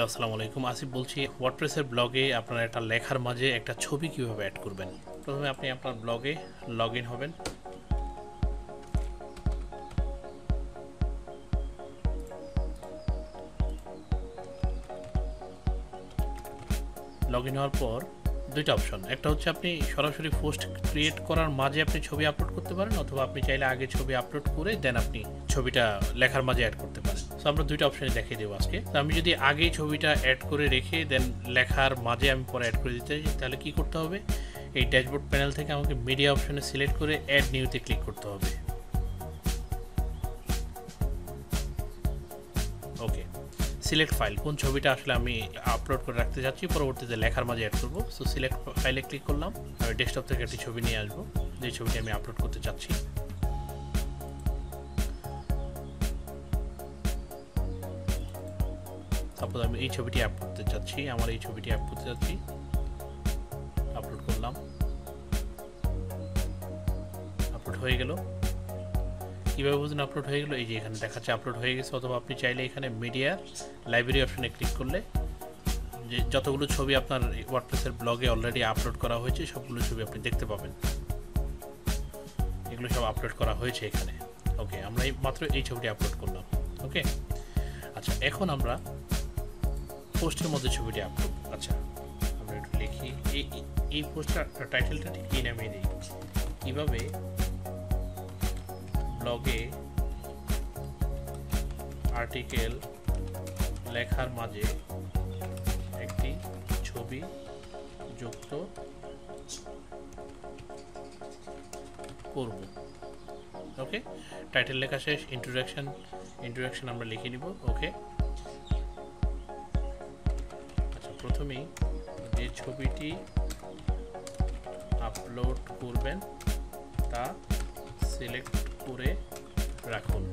Hello, আসসালামু আলাইকুম। আসিফ বলছি। ওয়ার্ডপ্রেসের ব্লগে আপনারা একটা লেখার মাঝে একটা ছবি কিভাবে অ্যাড করবেন। প্রথমে আপনি আপনার ব্লগে লগ ইন হবেন। লগ ইন হওয়ার পর দুইটা অপশন, একটা হচ্ছে আপনি সরাসরি পোস্ট ক্রিয়েট করার মাঝে আপনি ছবি আপলোড করতে পারেন, অথবা আপনি চাইলে আগে ছবি আপলোড করে দেন আপনি ছবিটা লেখার মাঝে অ্যাড করতে পারেন। তো আমরা দুইটা অপশনে দেখিয়ে দেবো আজকে। তো আমি যদি আগেই ছবিটা অ্যাড করে রেখে দেন লেখার মাঝে আমি পরে অ্যাড করে দিতে চাই, তাহলে কি করতে হবে, এই ড্যাশবোর্ড প্যানেল থেকে আমাকে মিডিয়া অপশনে সিলেক্ট করে অ্যাড নিউতে ক্লিক করতে হবে। ওকে, সিলেক্ট ফাইল, কোন ছবিটা আসলে আমি আপলোড করে রাখতে যাচ্ছি, পরবর্তীতে লেখার মাঝে অ্যাড করবো। সো সিলেক্ট ফাইলে ক্লিক করলাম। আমি ডেস্কটপ থেকে একটি ছবি নিয়ে আসবো, যে ছবিটি আমি আপলোড করতে চাচ্ছি। সাপোজ আমি এই ছবিটি আপ করতে চাচ্ছি, আমার এই ছবিটি আপ করতে চাচ্ছি, আপলোড করলাম, আপলোড হয়ে গেল। কীভাবে বুঝলেন আপলোড হয়ে গেলো? এই যে এখানে দেখাচ্ছে আপলোড হয়ে গেছে। অথবা আপনি চাইলে এখানে মিডিয়া লাইব্রেরি অপশনে ক্লিক করলে যে যতগুলো ছবি আপনার ওয়ার্ডপ্রেসের ব্লগে অলরেডি আপলোড করা হয়েছে সবগুলো ছবি আপনি দেখতে পাবেন। এগুলো সব আপলোড করা হয়েছে এখানে। ওকে, আমরা মাত্র এই ছবিটি আপলোড করলাম। ওকে, আচ্ছা, এখন আমরা পোস্টের মধ্যে ছবিটি আপলোড। আচ্ছা, আমরা একটু লিখি, এই পোস্টটার টাইটেলটা ঠিক এই নামে দিই, কীভাবে ব্লগে আর্টিকেল লেখার মাঝে একটি ছবি যুক্ত করব। ওকে, টাইটেল লেখা শেষ, ইন্ট্রোডাকশন আমরা লিখে নিব। ওকে, আচ্ছা, প্রথমেই যে ছবিটি আপলোড করবেন তা সিলেক্ট করে রাখুন।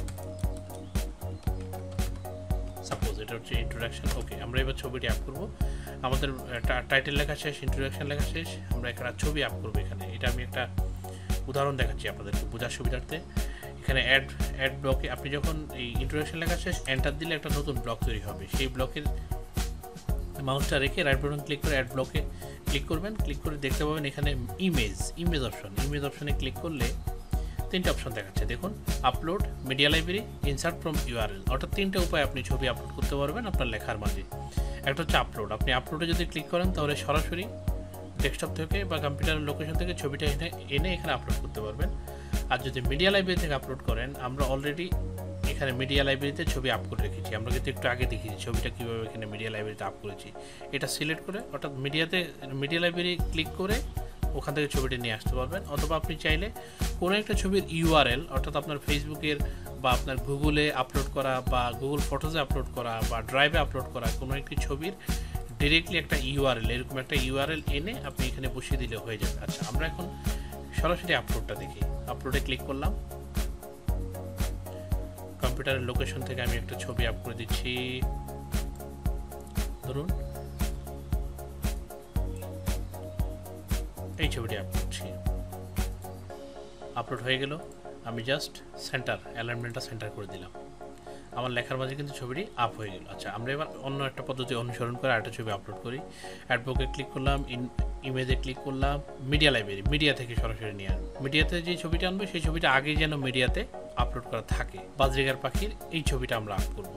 সাপোজ এটা হচ্ছে ইন্ট্রোডাকশন। ওকে, আমরা এবার ছবিটি আপ করব। আমাদের টাইটেল লেখা শেষ, ইন্ট্রোডাকশন লেখা শেষ, আমরা একটা ছবি আপ করবো এখানে। এটা আমি একটা উদাহরণ দেখাচ্ছি আপনাদেরকে বোঝার সুবিধার্থে। এখানে অ্যাড ব্লকে আপনি যখন এই ইন্ট্রোডাকশন লেখা শেষ এন্টার দিলে একটা নতুন ব্লক তৈরি হবে। সেই ব্লকের মাউসটা রেখে রাইট বাটন ক্লিক করে অ্যাড ব্লকে ক্লিক করবেন। ক্লিক করে দেখতে পাবেন এখানে ইমেজ অপশনে ক্লিক করলে তিনটে অপশন দেখাচ্ছে। দেখুন, upload, media library, insert from URL. অর্থাৎ তিনটে উপায় আপনি ছবি আপলোড করতে পারবেন আপনার লেখার মাঝে। একটা হচ্ছে আপলোড, আপনি আপলোডে যদি ক্লিক করেন তাহলে সরাসরি ডেস্কটপ থেকে বা কম্পিউটারের লোকেশন থেকে ছবিটা এনে এখানে আপলোড করতে পারবেন। আর যদি মিডিয়া লাইব্রেরি থেকে আপলোড করেন, আমরা অলরেডি এখানে মিডিয়া লাইব্রেরিতে ছবি আপ করে রেখেছি। আমরা কিন্তু একটু আগে দেখিয়েছি ছবিটা কীভাবে এখানে মিডিয়া লাইব্রেরিতে আপ করেছি। এটা সিলেক্ট করে অর্থাৎ মিডিয়া লাইব্রেরি ক্লিক করে ওখান থেকে ছবিটি নিয়ে আসতে পারবেন। অথবা আপনি চাইলে কোনো একটা ছবির ইউআরএল, অর্থাৎ আপনার ফেসবুকের বা আপনার গুগলে আপলোড করা বা গুগল ফটোজে আপলোড করা বা ড্রাইভে আপলোড করা কোনো একটি ছবির ডিরেক্টলি একটা ইউআরএল, এরকম একটা ইউআরএল এনে আপনি এখানে বসিয়ে দিলে হয়ে যাবে। আচ্ছা, আমরা এখন সরাসরি আপলোডটা দেখি। আপলোডে ক্লিক করলাম। কম্পিউটারের লোকেশন থেকে আমি একটা ছবি আপ করে দিচ্ছি। ধরুন এই ছবিটি আপ করছি, আপলোড হয়ে গেল। আমি জাস্ট অ্যালাইনমেন্টটা সেন্টার করে দিলাম, আমার লেখার মাঝে কিন্তু ছবিটি আপ হয়ে গেল। আচ্ছা, আমরা এবার অন্য একটা পদ্ধতি অনুসরণ করে আরেকটা ছবি আপলোড করি। অ্যাডব্লকে ক্লিক করলাম, ইমেজে ক্লিক করলাম, মিডিয়া লাইব্রেরি, মিডিয়া থেকে সরাসরি নিয়ে আনবো। মিডিয়াতে যে ছবিটা আনবো সেই ছবিটা আগে যেন মিডিয়াতে আপলোড করা থাকে। বাজরিগার পাখির এই ছবিটা আমরা আপ করব।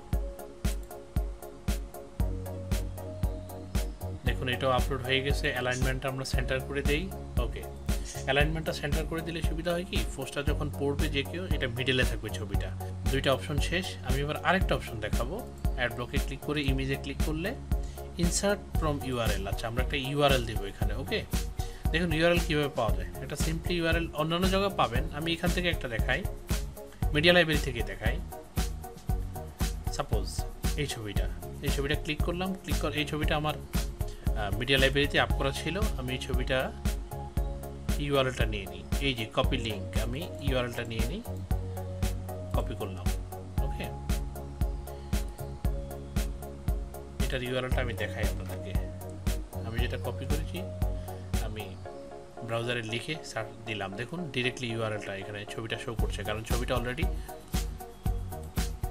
দেখুন, এটাও আপলোড হয়ে গেছে। অ্যালাইনমেন্টটা আমরা সেন্টার করে দেই। ওকে, অ্যালাইনমেন্টটা সেন্টার করে দিলে সুবিধা হয় কি, পোস্টটা যখন পড়বে যে কেউ, এটা মিডলে থাকবে ছবিটা। দুইটা অপশন শেষ। আমি এবার আরেকটা অপশন দেখাবো। অ্যাড ব্লকে ক্লিক করে ইমেজে ক্লিক করলে ইনসার্ট ফ্রম ইউআরএল। আচ্ছা, আমরা একটা ইউআরএল দেবো এখানে। ওকে, দেখুন ইউআরএল কীভাবে পাওয়া যায়। এটা সিম্পলি ইউআরএল অন্যান্য জায়গায় পাবেন, আমি এখান থেকে একটা দেখাই, মিডিয়া লাইব্রেরি থেকে দেখাই। সাপোজ এই ছবিটা ক্লিক করলাম। এই ছবিটা আমার মিডিয়া লাইব্রেরিতে আপ করা ছিল। আমি এই ছবিটা ইউআরএলটা নিয়ে নিই, এই যে কপি লিঙ্ক, আমি ইউআরএলটা নিয়ে নিই, কপি করলাম। ওকে, এটার ইউআরএলটা আমি দেখাই আপনাদেরকে। আমি যেটা কপি করেছি আমি ব্রাউজারে লিখে সার্চ দিলাম। দেখুন ডিরেক্টলি ইউআরএলটা এখানে ছবিটা শো করছে, কারণ ছবিটা অলরেডি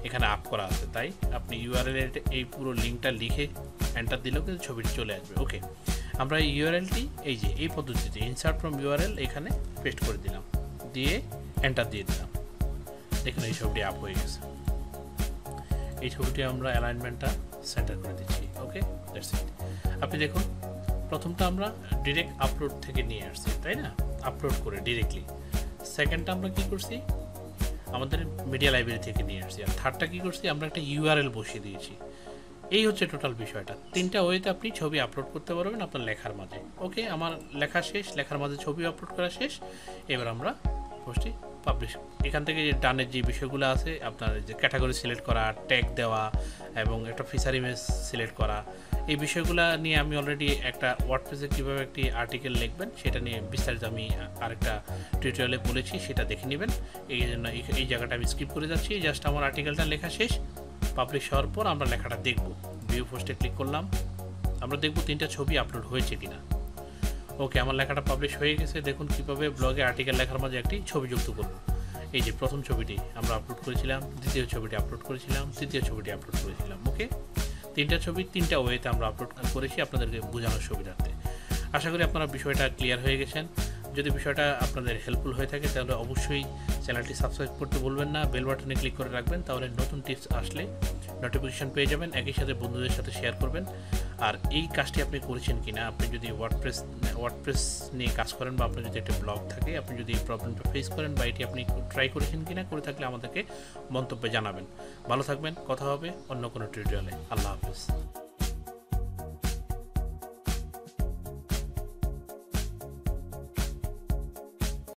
এখানে আপ করা আছে, তাই আপনি ইউআরএল এই পুরো লিঙ্কটা লিখে এন্টার দিলেও কিন্তু ছবিটি চলে আসবে। ওকে, আমরা এই ইউআরএলটি এই যে এই পদ্ধতিতে ইনসার্ট ফ্রম ইউআরএল এখানে পেস্ট করে দিলাম, দিয়ে এন্টার দিয়ে দিলাম। দেখুন এই ছবিটি আপ হয়ে গেছে। এই ছবিটি আমরা অ্যালাইনমেন্টটা সেন্টার করে দিচ্ছি। Okay, that's it. আপনি দেখুন প্রথমটা আমরা ডিরেক্ট আপলোড থেকে নিয়ে আসছি, তাই না, আপলোড করে ডিরেক্টলি। সেকেন্ডটা আমরা কী করছি, আমাদের মিডিয়া লাইব্রেরি থেকে নিয়ে আসছি। আর থার্ডটা কী করছি, আমরা একটা ইউআরএল বসিয়ে দিয়েছি। এই হচ্ছে টোটাল বিষয়টা। তিনটা ওয়েতে আপনি ছবি আপলোড করতে পারবেন আপনার লেখার মাঝে। ওকে, আমার লেখা শেষ, লেখার মাঝে ছবি আপলোড করা শেষ। এবার আমরা পোস্টটি পাবলিশ, এখান থেকে যে ডানের যে বিষয়গুলো আছে, আপনার যে ক্যাটাগরি সিলেক্ট করা, ট্যাগ দেওয়া এবং একটা ফিচার ইমেজ সিলেক্ট করা, এই বিষয়গুলো নিয়ে আমি অলরেডি একটা ওয়ার্ডপ্রেসে কীভাবে একটি আর্টিকেল লিখবেন সেটা নিয়ে বিস্তারিত আমি আরেকটা টিউটোরিয়ালে বলেছি, সেটা দেখে নেবেন। এই জন্য এই জায়গাটা আমি স্কিপ করে যাচ্ছি। জাস্ট আমার আর্টিকেলটা লেখা শেষ, পাবলিশ হওয়ার পর আমরা লেখাটা দেখব। ভিউ পোস্টে ক্লিক করলাম, আমরা দেখব তিনটা ছবি আপলোড হয়েছে কিনা। ওকে, আমার লেখাটা পাবলিশ হয়ে গেছে। দেখুন কীভাবে ব্লগে আর্টিকেল লেখার মাঝে একটি ছবি যুক্ত করব। এই যে প্রথম ছবিটি আমরা আপলোড করেছিলাম, দ্বিতীয় ছবিটি আপলোড করেছিলাম, তৃতীয় ছবিটি আপলোড করেছিলাম। ওকে, তিনটা ছবি তিনটা ওয়েতে আমরা আপলোড করেছি আপনাদেরকে বোঝানোর সুবিধার্থে। আশা করি আপনারা বিষয়টা ক্লিয়ার হয়ে গেছেন। যদি বিষয়টা আপনাদের হেল্পফুল হয়ে থাকে তাহলে অবশ্যই চ্যানেলটি সাবস্ক্রাইব করতে ভুলবেন না, বেল বাটনে ক্লিক করে রাখবেন, তাহলে নতুন টিপস আসলে নোটিফিকেশন পেয়ে যাবেন। একই সাথে বন্ধুদের সাথে শেয়ার করবেন। আর এই কাজটি আপনি করেছেন কিনা, আপনি যদি ওয়ার্ডপ্রেস নিয়ে কাজ করেন বা আপনার যদি একটা ব্লগ থাকে, আপনি যদি এই প্রবলেমটা ফেস করেন বা এটি আপনি ট্রাই করেছেন কিনা, করে থাকলে আমাদেরকে মন্তব্যে জানাবেন। ভালো থাকবেন, কথা হবে অন্য কোনো টিউটোরিয়ালে। আল্লাহ হাফেজ।